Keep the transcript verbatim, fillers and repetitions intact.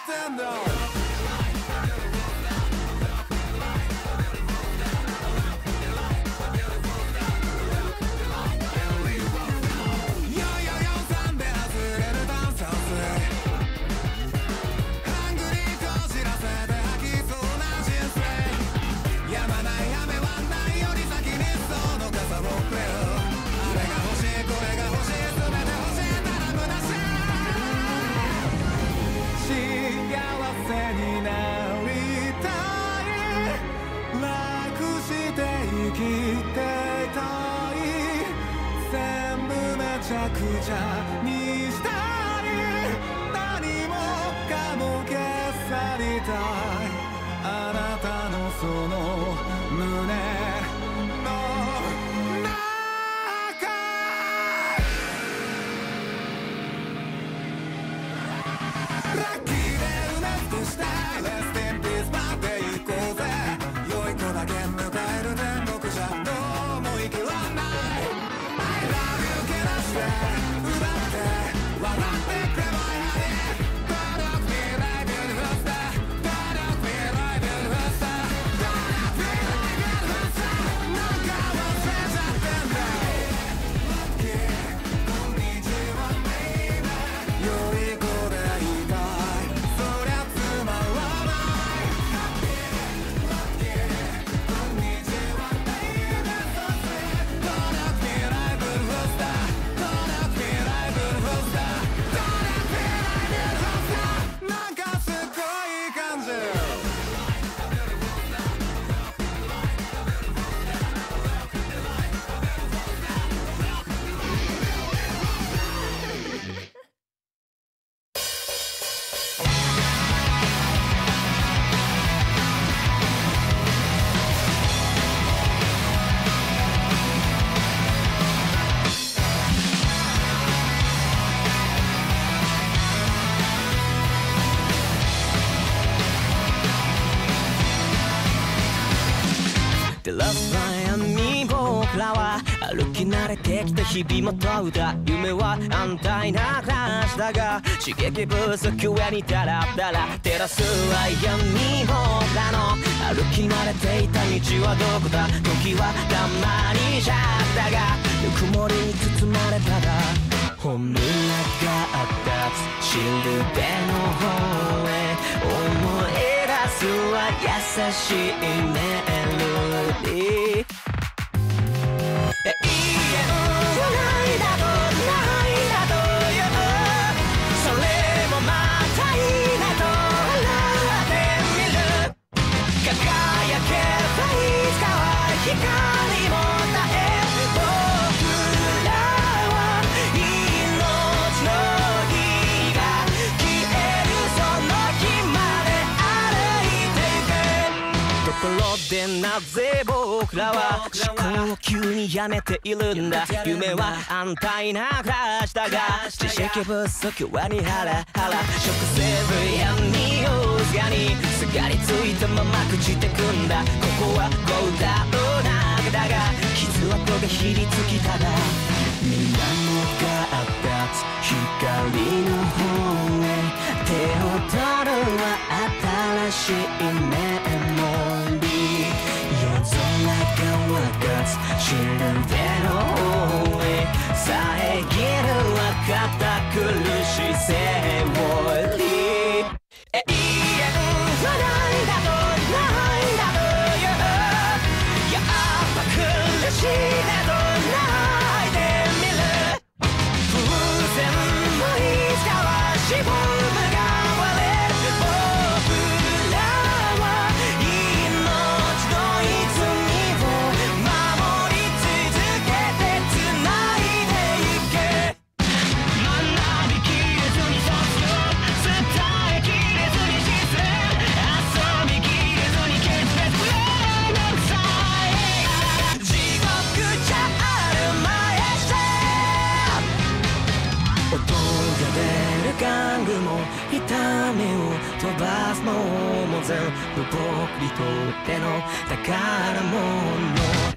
ってんだ。めちゃくちゃにしたい、何もかも消さりたい、あなたのその胸の中。ラッキーで埋め尽くしたレスティンピースまで行こうぜ。良い子だけ迎える天国じゃどうも生きらんない。奪って笑ってくればいい。 Don't feel like beautiful star, Don't feel like beautiful star, Don't feel like beautiful star なんか忘れちゃってんだ。 Lucky こんにちは baby 良い子でいたい、そりゃつまらない。 Lucky こんにちは baby So sweet Don't feel like beautiful starなんかすっごいいい感じ。 The last time に僕らは歩き慣れてきた日々も問うた。夢は安泰な暮らしだが刺激不足上にダラダラ照らすは闇、僕らの歩き慣れていた道はどこだ。時はたまにじゃったがぬくもりに包まれたら本村があったシルベの方へ思い出すは優しいメロディー。永遠はないだとないだというそれもまたいいねと笑ってみる。輝けばいつかは光も絶え僕らは命の火が消えるその日まで歩いていく。ところでなぜ僕らは思考を急にやめているんだ。夢は安泰な暮らしだが知識不足はにハラハラ食せる闇をすがにすがりついたまま朽ちてくんだ。ここはゴーダの中だが傷跡がひりつきただ水面があった光の方へ手を取るは新しいメモリー。夜空が分かつシルベの方へ遮るは堅苦しいセオリー。永遠はないだとないだというやっぱ苦しいねと泣いてみる。風船もいつかはしぼむが割れる。僕らは命の泉を守り続けて繋いでゆけ。学びきれずに卒業伝えきれずに失恋遊びきれずに決別プレイのさえ地獄じゃあるまいして音が出る玩具も痛みを飛ばすのも全部僕にとっての宝物。